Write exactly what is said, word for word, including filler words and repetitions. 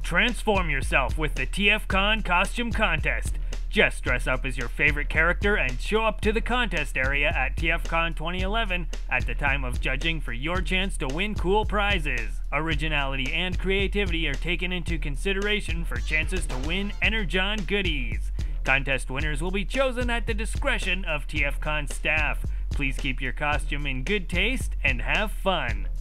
Transform yourself with the TFcon costume contest. Just dress up as your favorite character and show up to the contest area at TFcon twenty eleven at the time of judging for your chance to win cool prizes. Originality and creativity are taken into consideration for chances to win Energon goodies. Contest winners will be chosen at the discretion of TFcon staff. Please keep your costume in good taste and have fun.